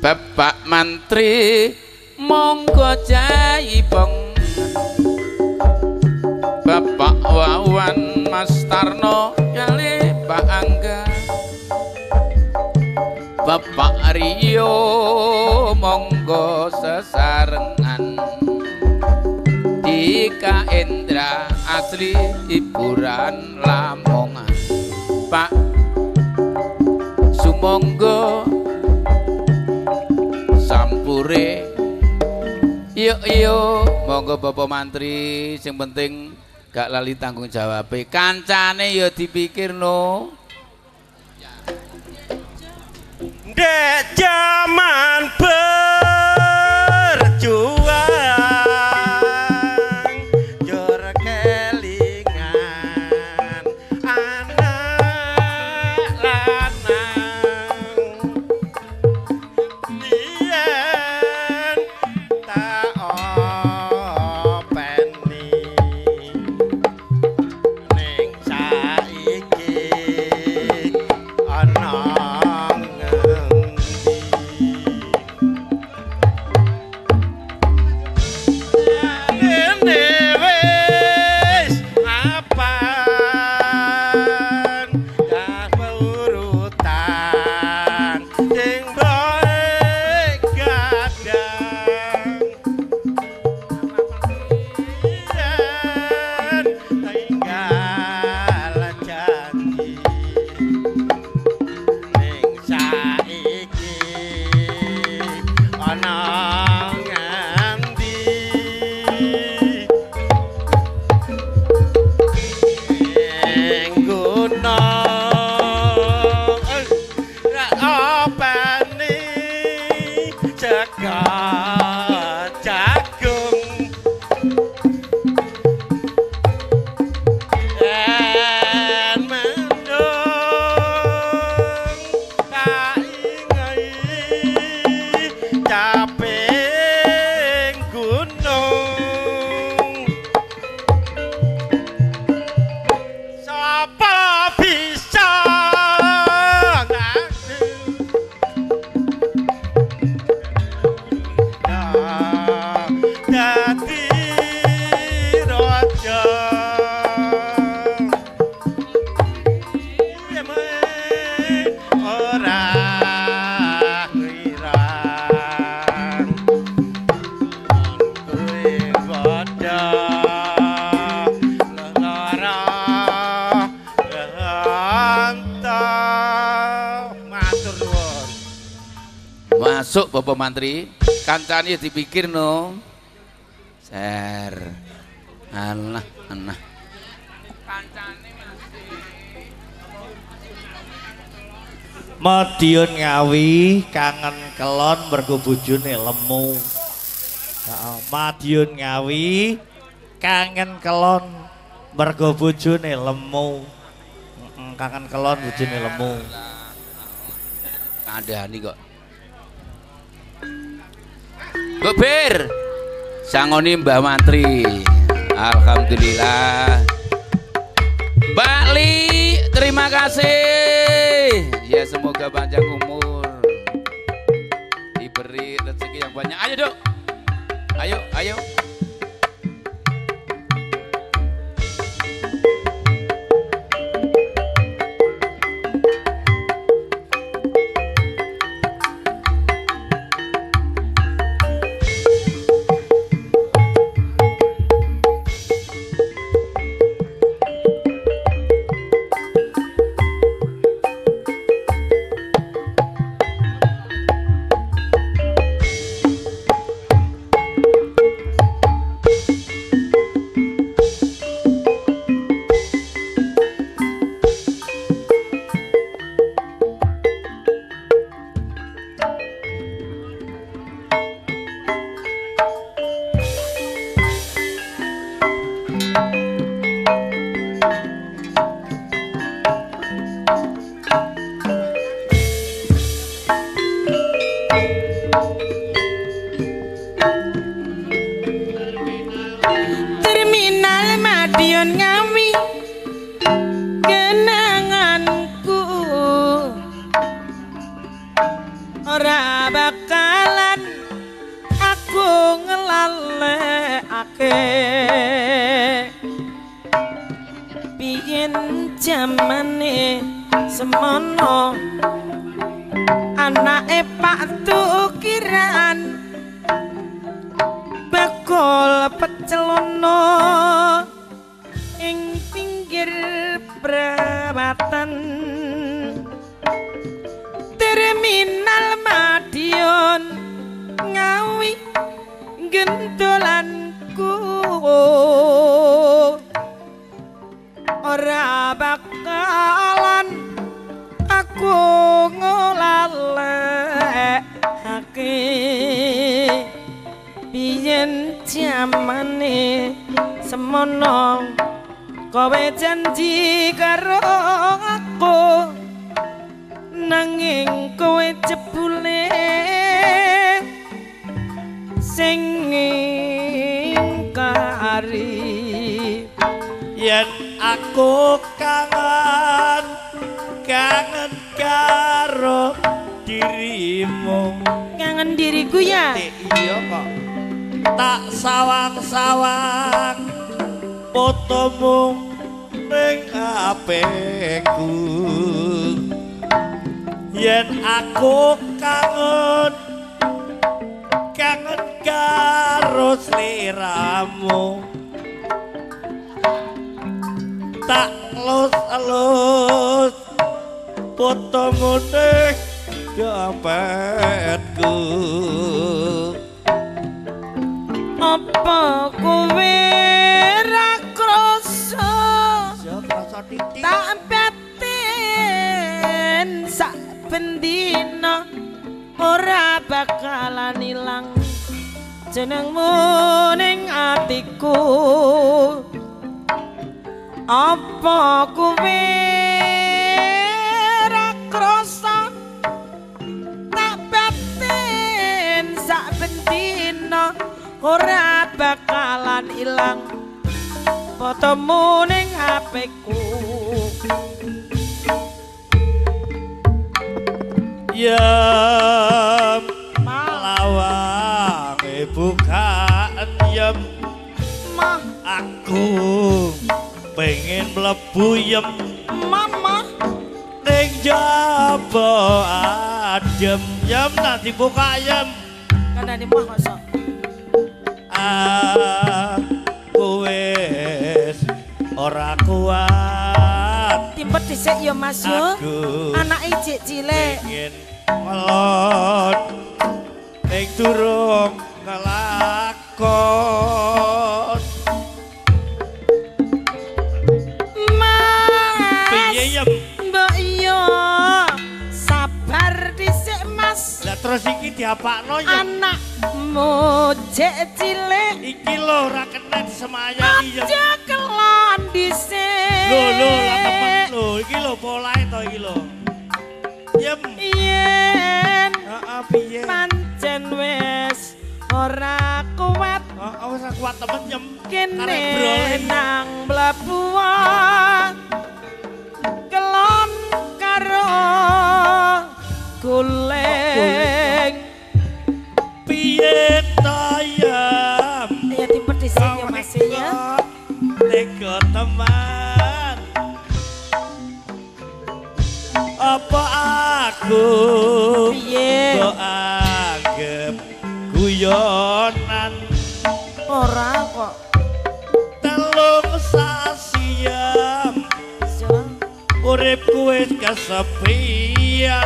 Bapak Mantri monggo jaipong Bapak Wawan Mas Tarno kali Pak Angga Bapak Rio monggo sesarengan Dika Endra asli hiburan Lamongan Pak Sumonggo Sampure yuk monggo Bapak Mantri sing penting gak lali tanggung jawab kancane ya dipikirno Dek jaman berjuang jor kelingan anak lanang yen tak openi ning saiki ana masuk Bapak Mantri kancane dipikir no ser alah kancane Madiun Ngawi kangen kelon mergo bojone lemu. Madiun Ngawi kangen kelon mergo bojone lemu. Kangen kelon bojone lemu. Kandhani kok. Mbok Bir. Sangoni Mbah Mantri. Alhamdulillah. Mbak Li, terima kasih. Ya semoga panjang umur. Diberi rezeki yang banyak. Ayo, Dok. Ayo, ayo. semono anake Pak Tukiran bakul pecelono ing pinggir perapatan terminal Madiun Ngawi gendolanku ora bakalan aku ngolalekake biyen jamane semono kowe janji karo aku nanging kowe jebule sing ingkari yen aku kangen karo dirimu kangen diriku ya iya kok tak sawang-sawang fotomu ning HP-ku yen aku kangen karo sliramu tak elus fotomu ning dompetku apa kowe ra krasa tak batin sak bendina ora bakalan ilang jenengmu ning atiku apa kowe ra krasa tak batin sak bendina ora bakalan ilang fotomu ning HP-ku yem lawang bukaan yem mah aku pengen mlebu yem mama ning jaba adem yem nanti buka yem kandhane mah kok aku wis ora kuat timpet dhisik ya Mas yo anake cek cilik pengen ngelon ning durung ngelakon Mas piye yem mbok yo sabar dhisik Mas lah terus iki diapakno ya anakmu cek cilik iki lho ora kena disemayani ya aja kelon dhisik lho lah temen lho iki lho polahe to iki lho yem yen heeh piye pancen wis ora kuat wis ora kuat temen yem kene nang mlebuan kelon karo guling piye to yem ya timpet dhisik ya Mas ya tega teman apa aku piye kok anggap guyonan ora kok telung sasiyam uripku wis kesepian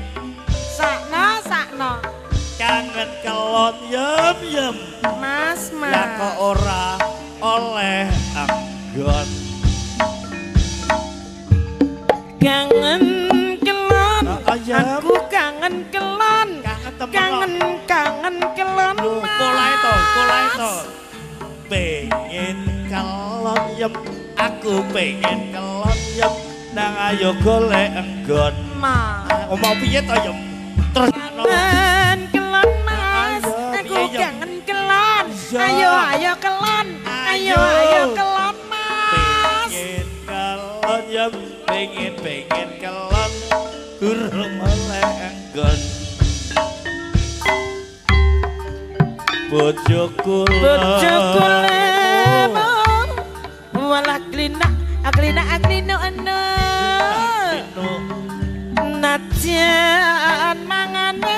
sakno kangen kelon yem Mas lah kok ora oleh anggon kangen kelon ayam. aku kangen kelon kangen kangen kelon polahe to pengen kelon yem aku pengen kelon yem nang ayo golek enggon mau piye to yem terus kangen kelon Mas aku piye, Yem? kangen kelon ayo kelon ayo kelon Mas pengen kelon yem pengen kelon durung oleh enggon bojoku walah glina aglina ana senajan mangane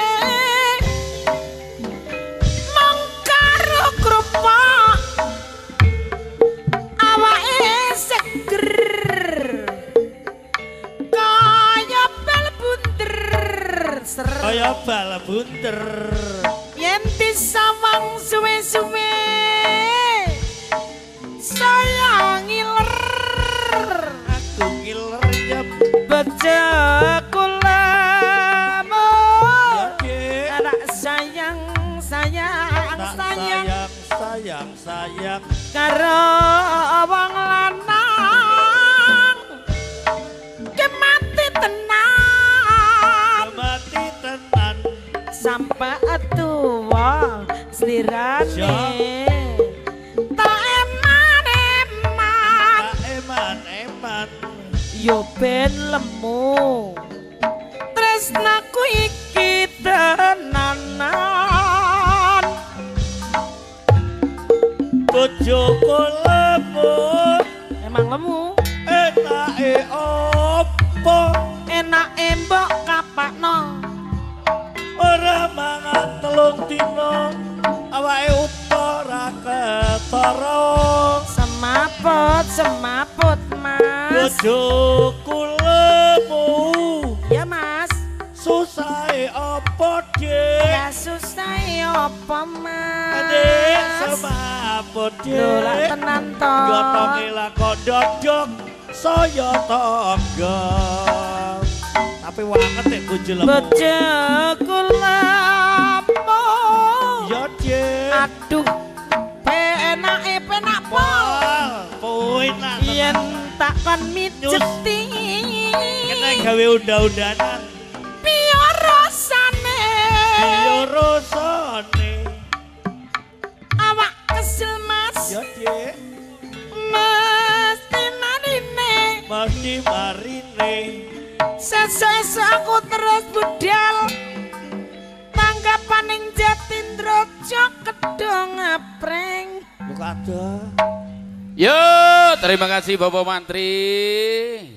mung karo krupuk awake seger kaya bal bunder kaya bal bunder yen disawang suwe-suwe saya ngiler aku ngiler yep bejo kulamu anak sayang sayang sayang sayang sayang karo wong lanang kemati tenan sampai tuwa slirane tak eman yo ben lemu tresnaku iki tenanan bojoku lemu emang lemu enake opo enake mbok kapakno ora mangan telung dina awake utara ketara semaput mas bojoku lemu ya mas susahe apa dik ya susah apa mas adik semaput dik lho tenan to gotonge lakon dodok saya tangga tapi wanget nek bojo lemu bojoku lemu ya dik aduh penake penak pol poenak yen tak kon mijeti kena gawe unda-undanan piye rasane ya rasane awak kesel mas ya dik mesti marine mesti marine sesuk aku terus budal tanggapaning Jatindrojo kedong apreng lu kada Yo, terima kasih Bapak Mantri.